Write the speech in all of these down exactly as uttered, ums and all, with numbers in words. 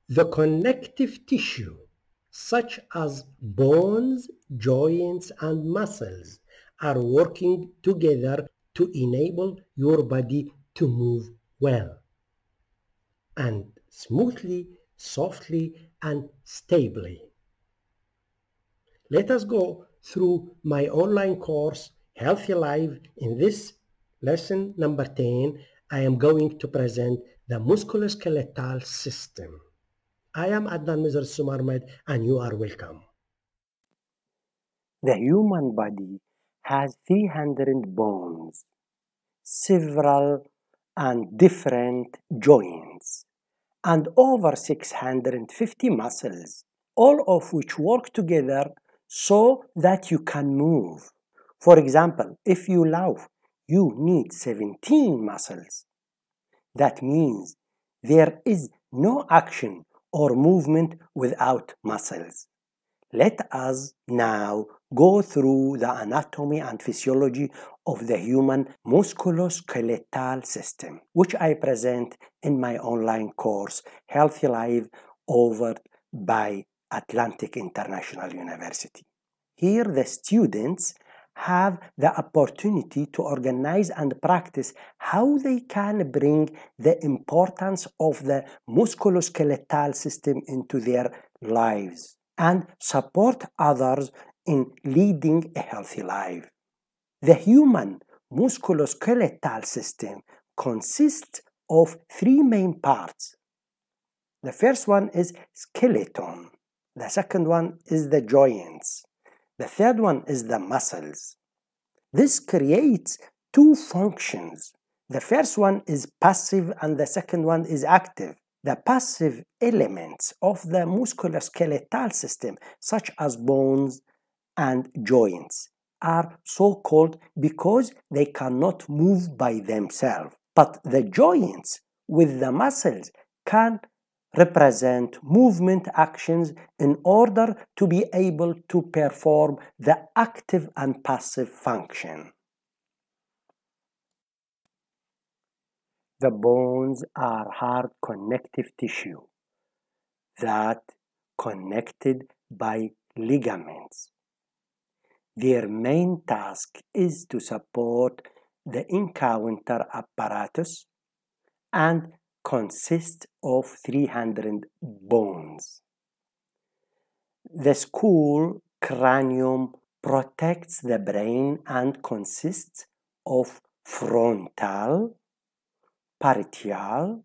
The connective tissue, such as bones, joints, and muscles, are working together to enable your body to move well and smoothly, softly, and stably. Let us go through my online course, Healthy Life. In this lesson number ten, I am going to present the musculoskeletal system. I am Adnan Al-Samarmad and you are welcome. The human body has three hundred bones, several and different joints, and over six hundred fifty muscles, all of which work together so that you can move. For example, if you laugh, you need seventeen muscles. That means there is no action or movement without muscles. Let us now go through the anatomy and physiology of the human musculoskeletal system, which I present in my online course, Healthy Life, offered by Atlantic International University. Here, the students have the opportunity to organize and practice how they can bring the importance of the musculoskeletal system into their lives and support others in leading a healthy life. The human musculoskeletal system consists of three main parts. The first one is skeleton. The second one is the joints. The third one is the muscles. This creates two functions. The first one is passive and the second one is active. The passive elements of the musculoskeletal system, such as bones and joints, are so called because they cannot move by themselves. But the joints with the muscles can represent movement actions in order to be able to perform the active and passive function. The bones are hard connective tissue that connected by ligaments. Their main task is to support the encounter apparatus and consist of three hundred bones. The skull cranium protects the brain and consists of frontal, parietal,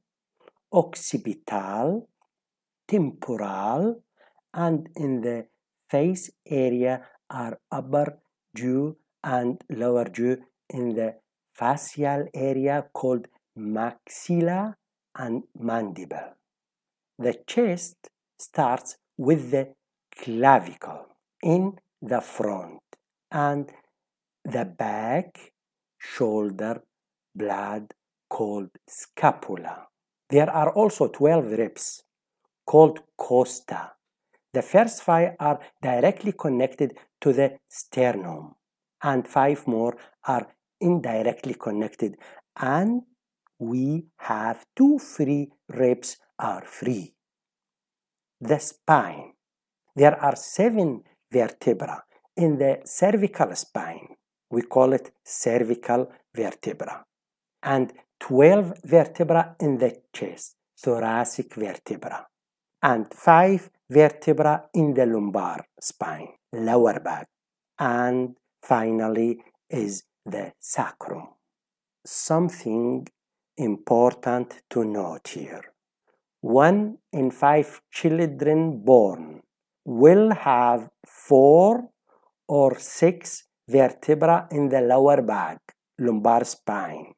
occipital, temporal, and in the face area are upper jaw and lower jaw in the facial area called maxilla and mandible. The chest starts with the clavicle in the front and the back shoulder blade called scapula. There are also twelve ribs called costa. The first five are directly connected to the sternum and five more are indirectly connected, and we have two free ribs are free. The spine. There are seven vertebrae in the cervical spine. We call it cervical vertebra. And twelve vertebrae in the chest, thoracic vertebra. And five vertebrae in the lumbar spine, lower back. And finally is the sacrum. Something important to note here. One in five children born will have four or six vertebrae in the lower back, lumbar spine.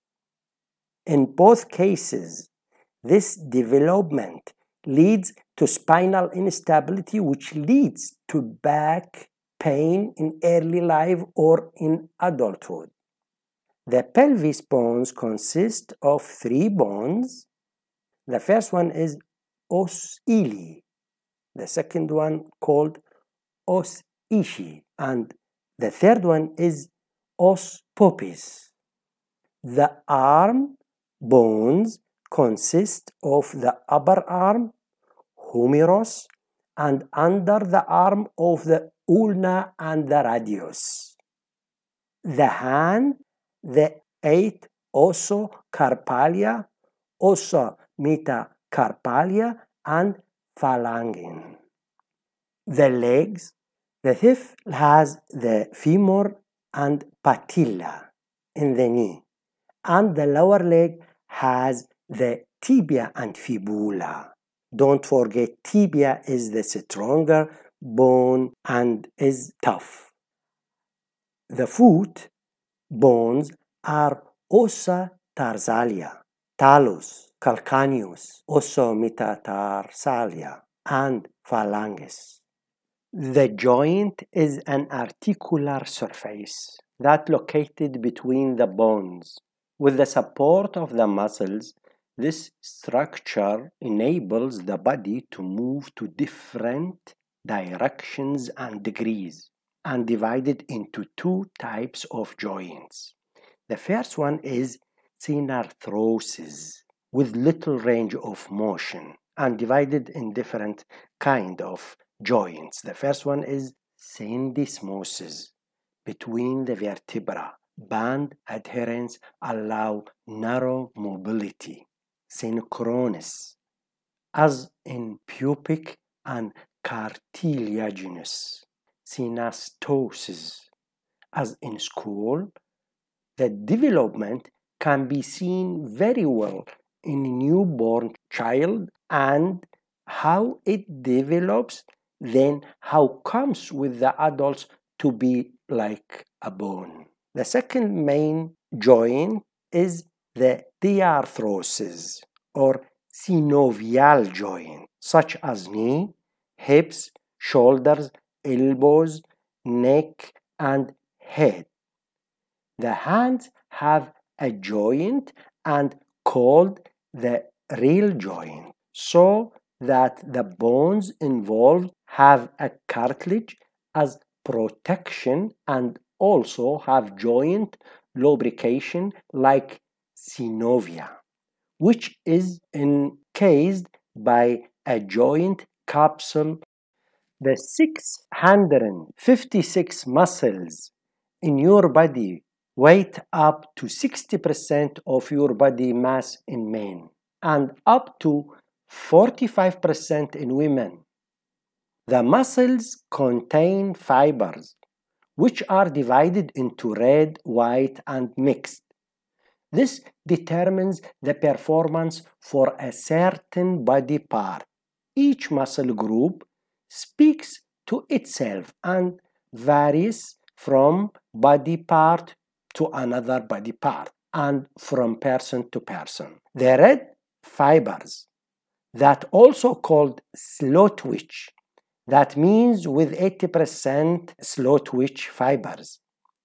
In both cases, this development leads to spinal instability, which leads to back pain in early life or in adulthood. The pelvis bones consist of three bones. The first one is os ili, the second one called os ishi, and the third one is os pubis. The arm bones consist of the upper arm, humerus, and under the arm of the ulna and the radius. The hand, the eight ossa-carpalia, ossa-metacarpalia, and phalange. The legs, the fifth has the femur and patella in the knee, and the lower leg has the tibia and fibula. Don't forget, tibia is the stronger bone and is tough. The foot bones are ossa tarsalia, talus, calcaneus, ossa-metatarsalia, and phalanges. The joint is an articular surface that located between the bones. With the support of the muscles, this structure enables the body to move to different directions and degrees, and divided into two types of joints. The first one is synarthrosis, with little range of motion, and divided in different kind of joints. The first one is syndesmosis, between the vertebra. Band adherence allow narrow mobility. Synchronous, as in pubic and cartilaginous. Synastosis, as in skull. The development can be seen very well in a newborn child, and how it develops, then how comes with the adults to be like a bone. The second main joint is the diarthrosis or synovial joint, such as knee, hips, shoulders, elbows, neck, and head. The hands have a joint and called the real joint, so that the bones involved have a cartilage as protection and also have joint lubrication like synovia, which is encased by a joint capsule. The six hundred fifty-six muscles in your body weigh up to sixty percent of your body mass in men and up to forty-five percent in women. The muscles contain fibers, which are divided into red, white, and mixed. This determines the performance for a certain body part. Each muscle group speaks to itself and varies from body part to another body part and from person to person. The red fibers, that also called slow twitch, that means with eighty percent slow twitch fibers.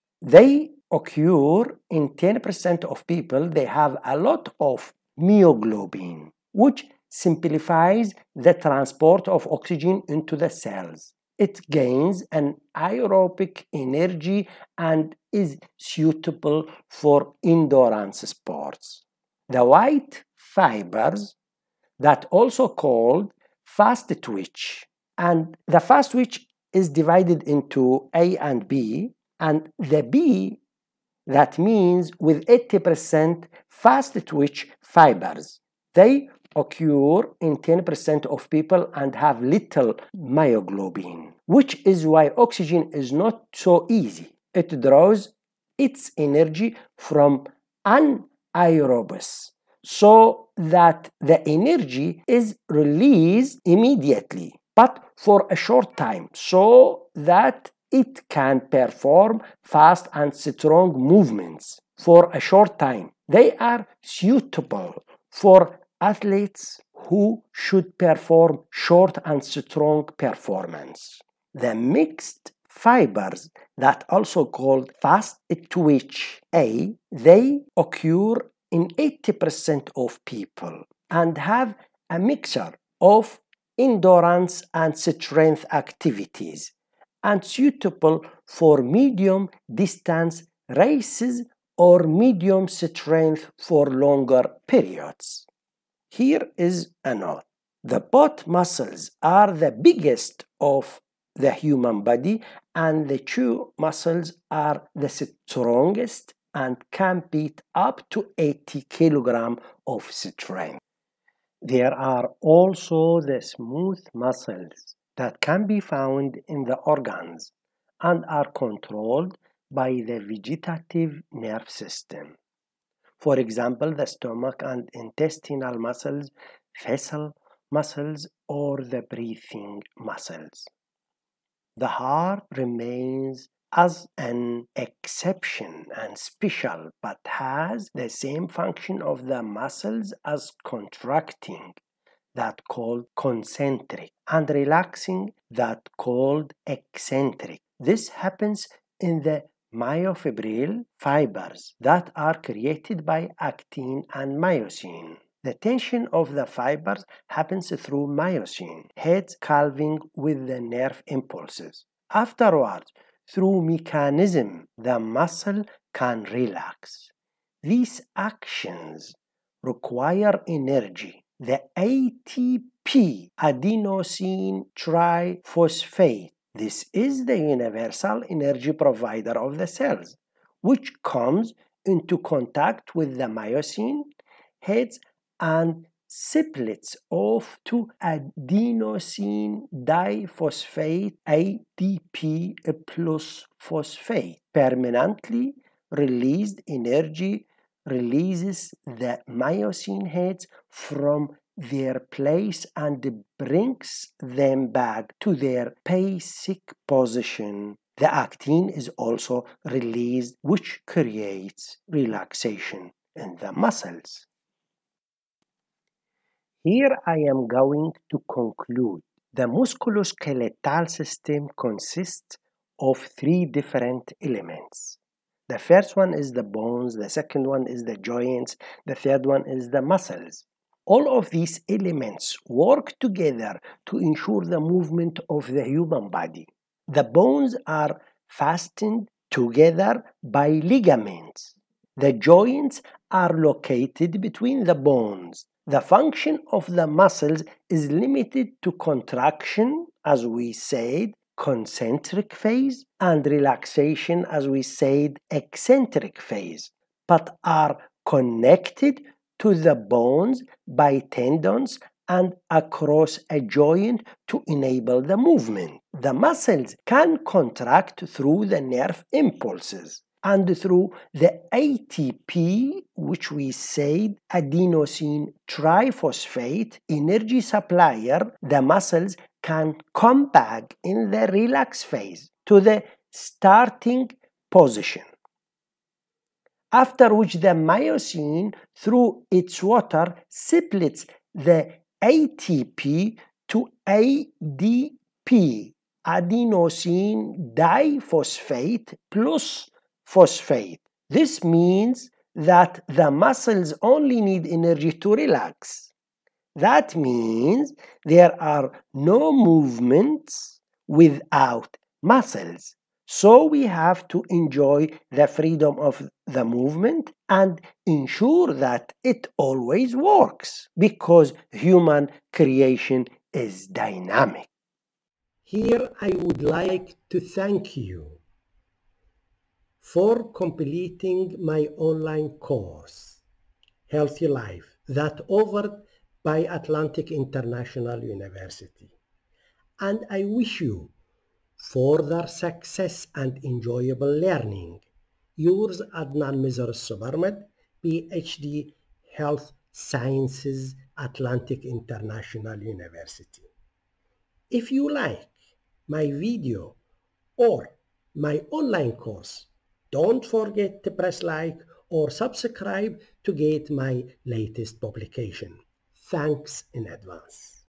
They occur in ten percent of people. They have a lot of myoglobin, which simplifies the transport of oxygen into the cells. It gains an aerobic energy and is suitable for endurance sports. The white fibers, that also called fast twitch, and the fast twitch is divided into A and B, and the B, that means with eighty percent fast twitch fibers. They occur in ten percent of people and have little myoglobin, which is why oxygen is not so easy. It draws its energy from anaerobes, so that the energy is released immediately, but for a short time, so that it can perform fast and strong movements for a short time. They are suitable for athletes who should perform short and strong performance. The mixed fibers, that also called fast twitch A, they occur in eighty percent of people and have a mixture of endurance and strength activities, and suitable for medium distance races or medium strength for longer periods. Here is a note. The both muscles are the biggest of the human body, and the two muscles are the strongest and can beat up to eighty kilograms of strength. There are also the smooth muscles that can be found in the organs and are controlled by the vegetative nerve system. For example, the stomach and intestinal muscles, facial muscles, or the breathing muscles. The heart remains as an exception and special, but has the same function of the muscles as contracting, that called concentric, and relaxing, that called eccentric. This happens in the myofibril fibers that are created by actin and myosin. The tension of the fibers happens through myosin, heads calving with the nerve impulses. Afterwards, through mechanism, the muscle can relax. These actions require energy. The A T P, adenosine triphosphate, this is the universal energy provider of the cells, which comes into contact with the myosin heads and splits off to adenosine diphosphate, A D P plus phosphate. Permanently released energy releases the myosin heads from their place and brings them back to their basic position. The actin is also released, which creates relaxation in the muscles. Here I am going to conclude. The musculoskeletal system consists of three different elements. The first one is the bones, the second one is the joints, the third one is the muscles. All of these elements work together to ensure the movement of the human body. The bones are fastened together by ligaments. The joints are located between the bones. The function of the muscles is limited to contraction, as we said, concentric phase, and relaxation, as we said, eccentric phase, but are connected to the bones by tendons and across a joint to enable the movement. The muscles can contract through the nerve impulses and through the A T P, which we said adenosine triphosphate energy supplier. The muscles can come back in the relax phase to the starting position, after which the myosin, through its water, splits the A T P to A D P, adenosine diphosphate plus phosphate. This means that the muscles only need energy to relax. That means there are no movements without muscles. So we have to enjoy the freedom of the movement and ensure that it always works, because human creation is dynamic. Here I would like to thank you for completing my online course, Healthy Life, that offered by Atlantic International University. And I wish you further success and enjoyable learning. Yours, Adnan Al-Samarmad, P H D, Health Sciences, Atlantic International University. If you like my video or my online course, don't forget to press like or subscribe to get my latest publication. Thanks in advance.